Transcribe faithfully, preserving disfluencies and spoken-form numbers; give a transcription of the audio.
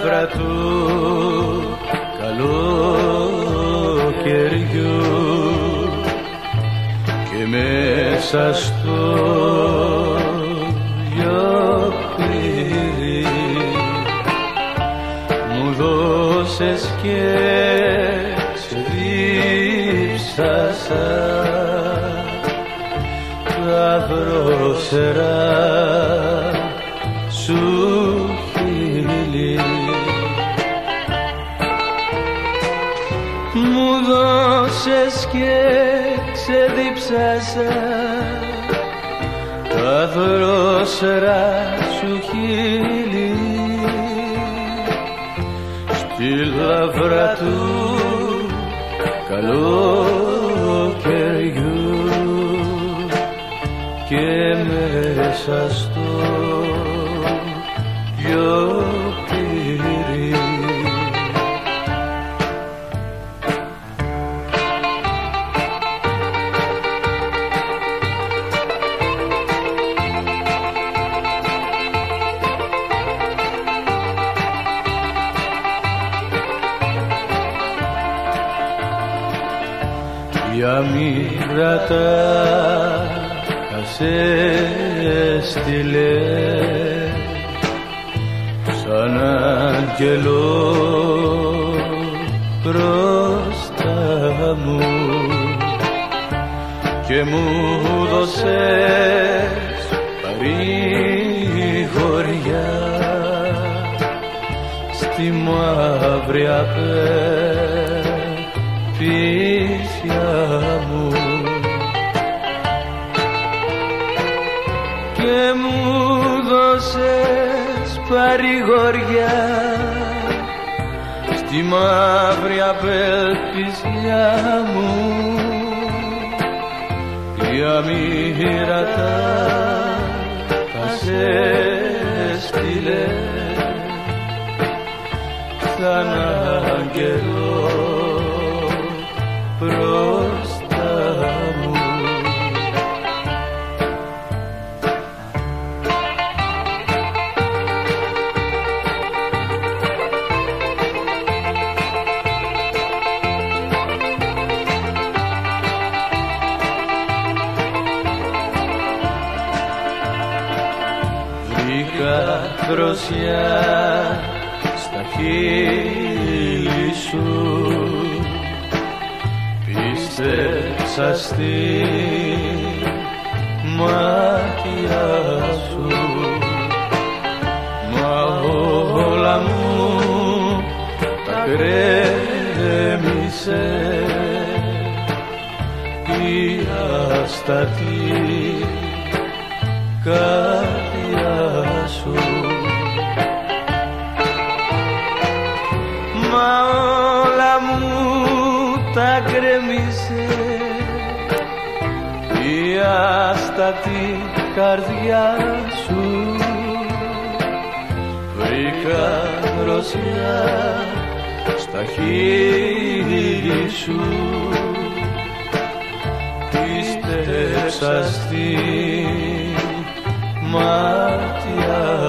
λαύρα του καλοκαιριού και μέσα στο λιοπύρι μου δώσες και ξεδίψασα τα δρόσερα σου χείλη. Μου δώσες και ξεδίψασα τα δρόσερα σου χείλη στη λαύρα του καλοκαιριού και μέσα στο λιοπύρι. Η αμήρα τα σε έστειλε σαν άγγελο μπροστά μου και μου δώσες παρηγοριά στη μαύρη απελπίσια μου και μου δώσες παρηγοριά στη μαύρη απελπισιά μου. Η αμήρα τα σε έστειλε σαν άγγελο μπροστά μου. Βρήκα δροσιά στα χείλη σου, πίστεψα στη μάτια σου, μα όλα μου τα κρέμισε η αστατή καρδιά σου. Μα όλα μου τα γκρέμισε η άστατη καρδιά σου. Βρήκα δροσιά στα χείλη σου, πίστεψα στη μάτια